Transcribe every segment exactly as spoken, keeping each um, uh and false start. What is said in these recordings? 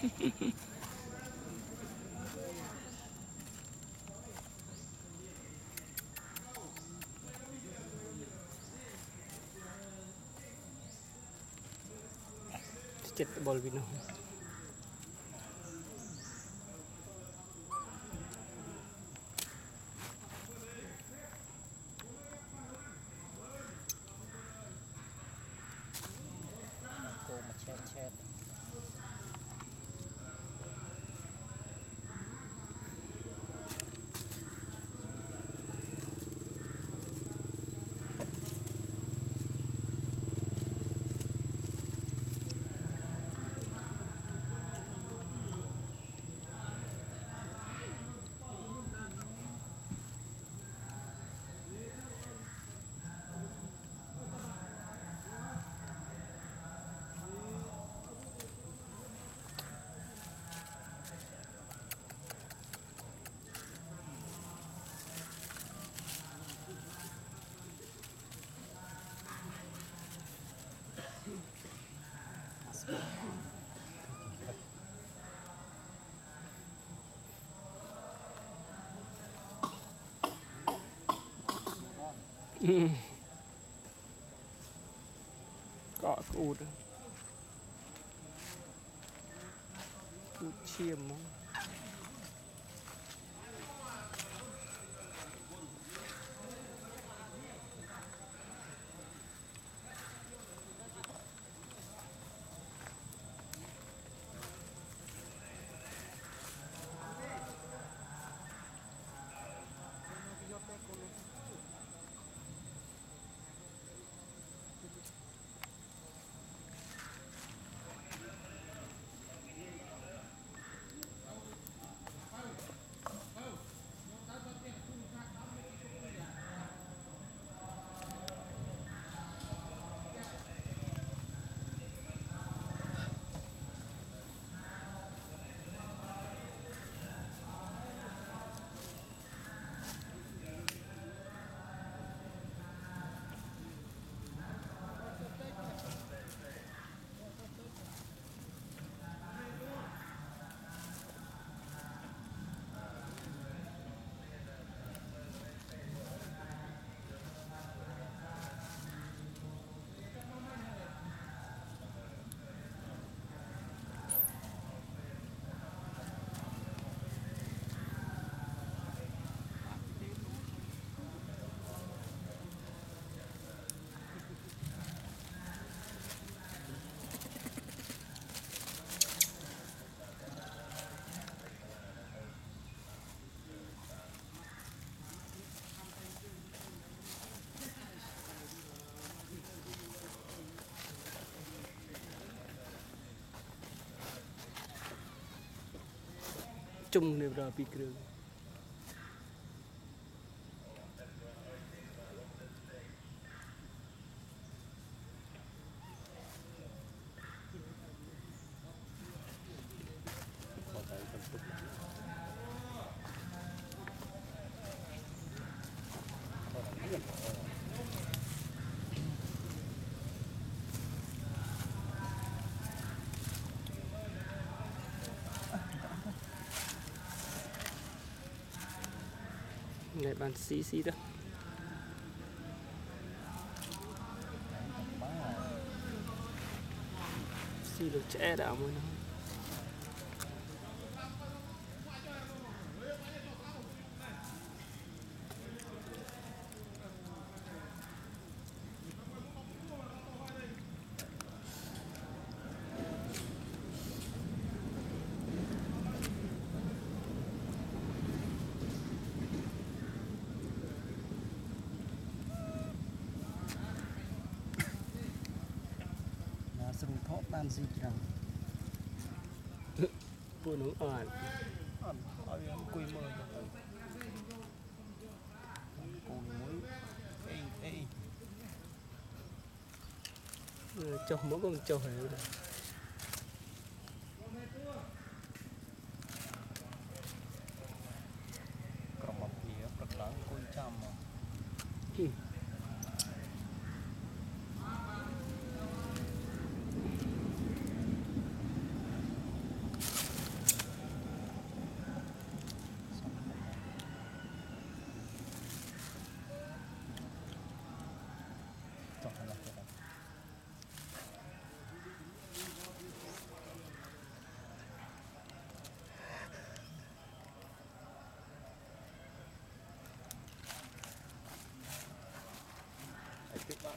chết bol vino cô mà chết chết cọ cụt cụt chiêm chung đều rồi bị kêu này bàn xí xí đó xí được trẻ đã mới nó sừng thốt ban gì chẳng buồn uống ẩn ẩn ở quy mô cồn muối ê ê cho mỗi con cho hiểu rồi còn một phía rất lớn cùi trăm mà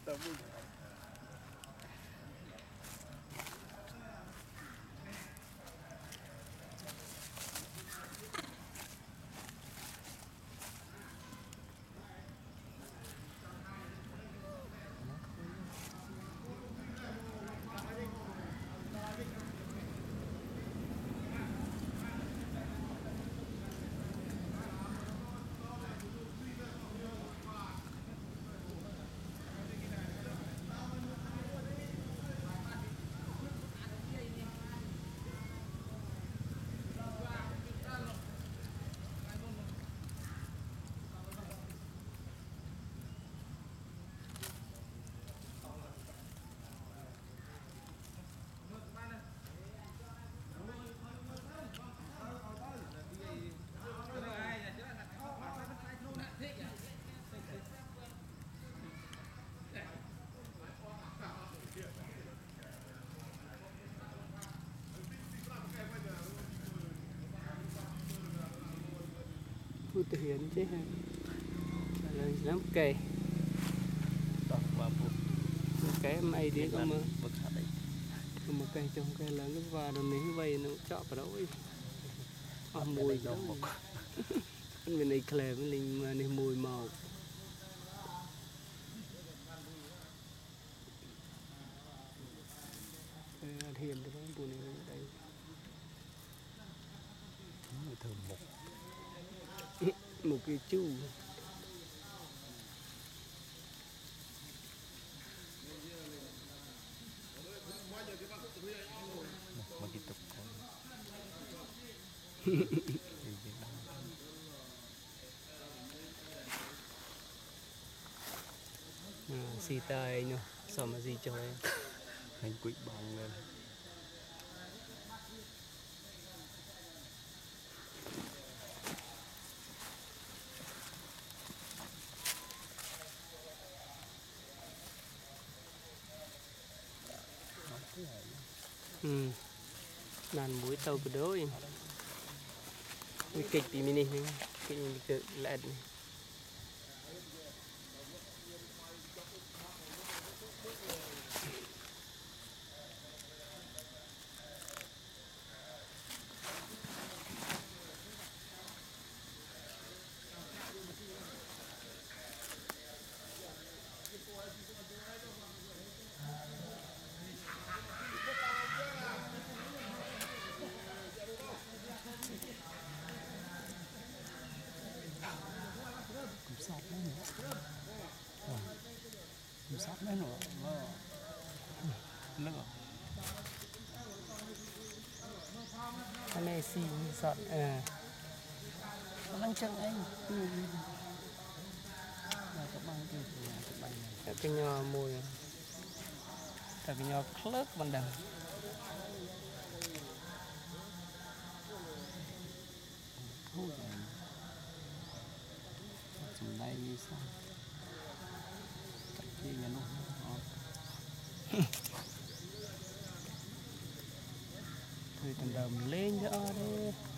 Phu thể hiện chứ ha là lắm kề cái mày đi có mà có một cây trong cây lớn nó vào rồi mình vây nó chọn vào đó à, mùi đó mình này kề với mình mà này mùi màu hiền thì cái bùn này đây thơm một một cái chu một cái tục xì tay nhá sao mà gì cho em anh quỵ bóng lên ừ đàn muối tàu của đôi kịch tí mini này kịch cực lẹt này sát đấy nữa cũng sát đấy nữa nó lỡ anh này xì sọt à nó đang chân anh là cái băng kia là cái băng này cái nho mùi cái nho khớp ban đầu trong đây như sao cái kia nhà nó thôi tầm đầm lên cho đấy